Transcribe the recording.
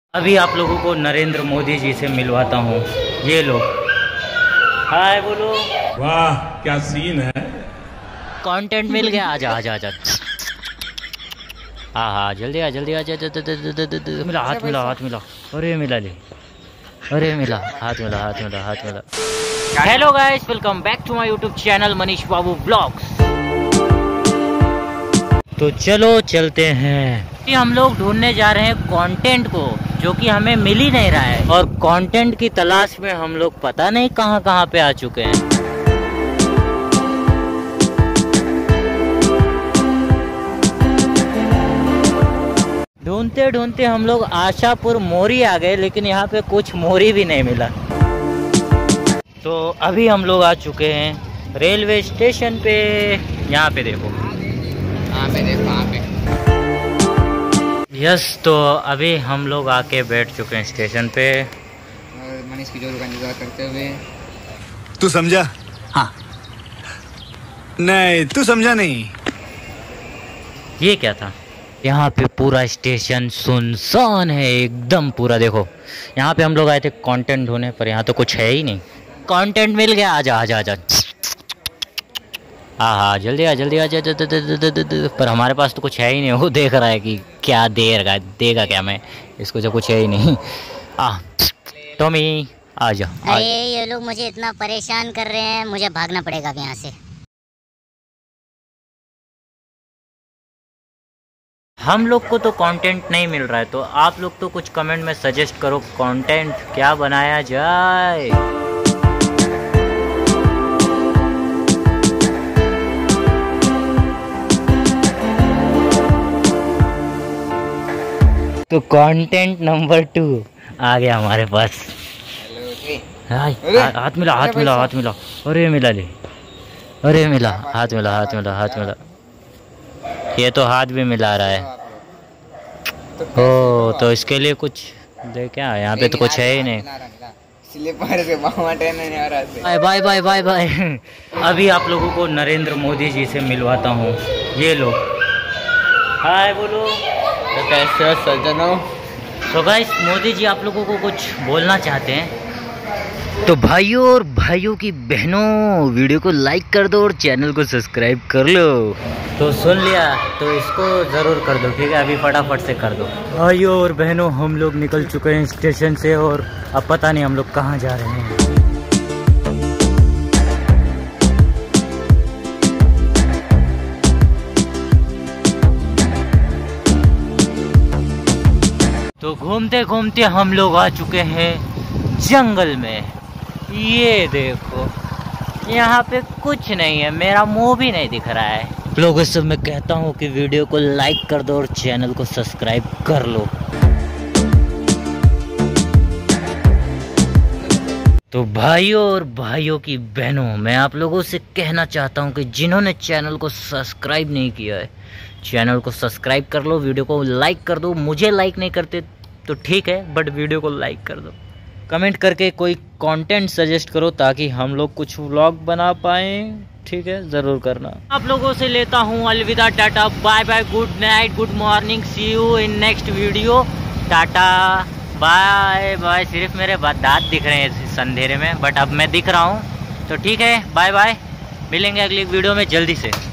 अभी आप लोगों को नरेंद्र मोदी जी से मिलवाता हूँ। ये लो, हाय बोलो। वाह क्या सीन है। कंटेंट मिल गया। आजा आजा आजा। हाँ हाँ जल्दी आ जल्दी आ जा। मिला हाथ मिला हाथ मिला। अरे मिला ले। अरे मिला हाथ मिला हाथ मिला हाथ मिला। Hello guys, welcome back to my YouTube channel Manish Babu vlogs. तो चलो चलते हैं। हम लोग ढूंढने जा रहे हैं कंटेंट को, जो कि हमें मिल ही नहीं रहा है। और कंटेंट की तलाश में हम लोग पता नहीं कहां कहां पे आ चुके हैं। ढूंढते ढूंढते हम लोग आशापुर मोरी आ गए, लेकिन यहाँ पे कुछ मोरी भी नहीं मिला। तो अभी हम लोग आ चुके हैं रेलवे स्टेशन पे। यहाँ पे देखो, यहाँ पे यस। तो अभी हम लोग आके बैठ चुके हैं स्टेशन पे। और मनीष की जोरू का इंतजार करते हुए। तू समझा? हाँ। नहीं तू समझा नहीं। ये क्या था? यहाँ पे पूरा स्टेशन सुनसान है एकदम पूरा। देखो यहाँ पे हम लोग आए थे कंटेंट ढूंढने, पर यहाँ तो कुछ है ही नहीं। कंटेंट मिल गया। आजा आजा आजा। हाँ हाँ जल्दी आ जल्दी आ जा। पर हमारे पास तो कुछ है ही नहीं। वो देख रहा है कि क्या देगा क्या मैं इसको, जब कुछ है ही नहीं। टॉमी आ जा। अरे ये लोग मुझे इतना परेशान कर रहे हैं, मुझे भागना पड़ेगा अब यहाँ से। हम लोग को तो कंटेंट नहीं मिल रहा है, तो आप लोग तो कुछ कमेंट में सजेस्ट करो कंटेंट क्या बनाया जाए। तो कंटेंट नंबर 2 आ गया हमारे पास। हाथ मिला हाथ मिला हाथ मिला। अरे मिला ले। अरे मिला हाथ मिला हाथ मिला हाथ मिला। ये तो हाथ भी मिला रहा है। ओ तो इसके लिए कुछ दे क्या? यहाँ पे तो कुछ है ही नहीं। Bye bye bye bye bye. अभी आप लोगों को नरेंद्र मोदी जी से मिलवाता हूँ। ये लो, हाय बोलो। तो कैसे हो सज्जनों? तो गाइस, मोदी जी आप लोगों को कुछ बोलना चाहते हैं। तो भाइयों और भाइयों की बहनों, वीडियो को लाइक कर दो और चैनल को सब्सक्राइब कर लो। तो सुन लिया तो इसको ज़रूर कर दो, ठीक है? अभी फटाफट से कर दो। भाइयों और बहनों, हम लोग निकल चुके हैं स्टेशन से और अब पता नहीं हम लोग कहाँ जा रहे हैं। तो घूमते घूमते हम लोग आ चुके हैं जंगल में। ये देखो यहाँ पे कुछ नहीं है, मेरा मुंह भी नहीं दिख रहा है। लोगों से मैं कहता हूँ कि वीडियो को लाइक कर दो और चैनल को सब्सक्राइब कर लो। तो भाइयों और भाइयों की बहनों, मैं आप लोगों से कहना चाहता हूँ कि जिन्होंने चैनल को सब्सक्राइब नहीं किया है, चैनल को सब्सक्राइब कर लो, वीडियो को लाइक कर दो। मुझे लाइक नहीं करते तो ठीक है, बट वीडियो को लाइक कर दो। कमेंट करके कोई कंटेंट सजेस्ट करो ताकि हम लोग कुछ व्लॉग बना पाएँ, ठीक है? ज़रूर करना। आप लोगों से लेता हूँ अलविदा, tata bye bye, good night, good morning, see you in next video. Tata bye bye. सिर्फ मेरे दांत दिख रहे हैं इस अंधेरे में, बट अब मैं दिख रहा हूँ, तो ठीक है, बाय बाय। मिलेंगे अगली वीडियो में जल्दी से।